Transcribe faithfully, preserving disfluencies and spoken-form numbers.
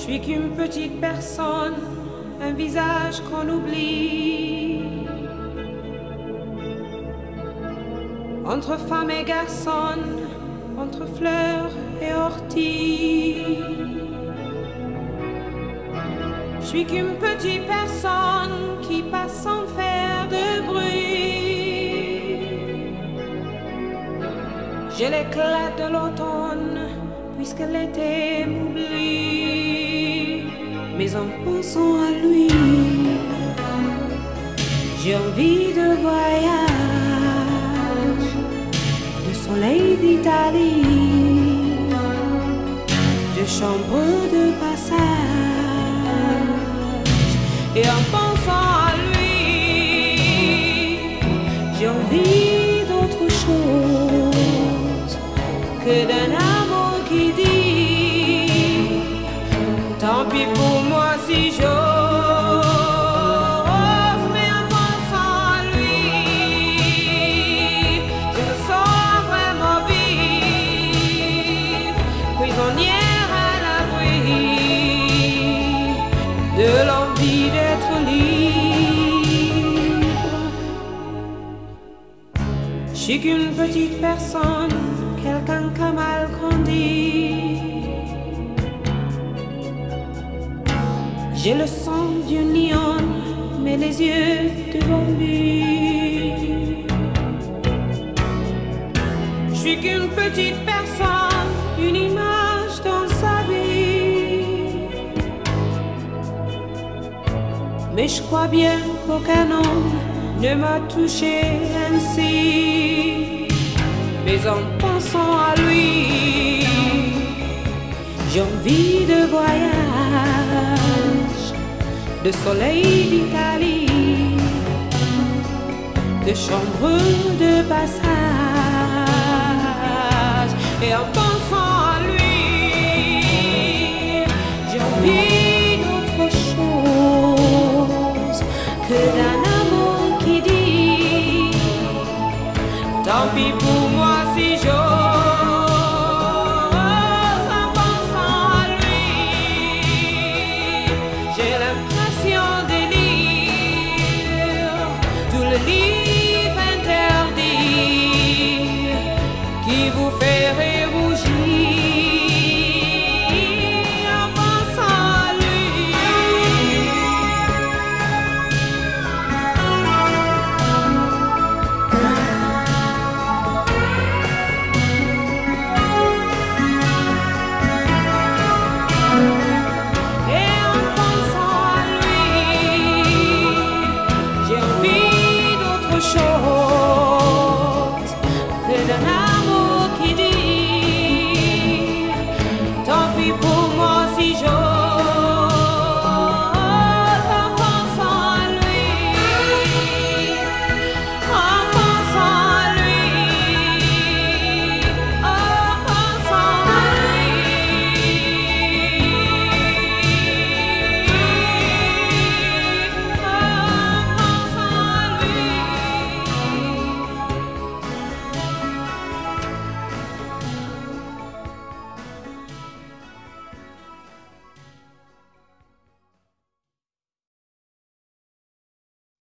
suis qu'une petite personne, un visage qu'on oublie. Entre femmes et garçons, entre fleurs et orties. Je suis qu'une petite personne qui passe sans faire de bruit. J'ai l'éclat de l'automne, puisque l'été m'oublie. Mais en pensant à lui, j'ai envie de voyage, de soleil d'Italie, de chambre de passage. Et en pensant à lui, j'ai envie d'autre chose que d'un amour qui dit tant pis pour moi si j'ose. Mais en pensant à lui, je me sens vraiment vivre, prisonnière à l'abri de l'envie d'être libre. Je suis qu'une petite personne, quelqu'un qui a mal grandi. J'ai le sang d'une lionne, mais les yeux de bambu. Je suis qu'une petite personne, une image dans sa vie. Mais je crois bien qu'aucun homme ne m'a touché ainsi. Mais en pensant à lui, j'ai envie de voyage, de soleil d'Italie, de chambre de passage. Et en pensant à lui, j'ai envie d'autre chose que d'un amour qui dit tant pis pour moi si j'ose. En pensant à lui, j'ai l'impression de lire tout le livre interdit qui vous fait rire.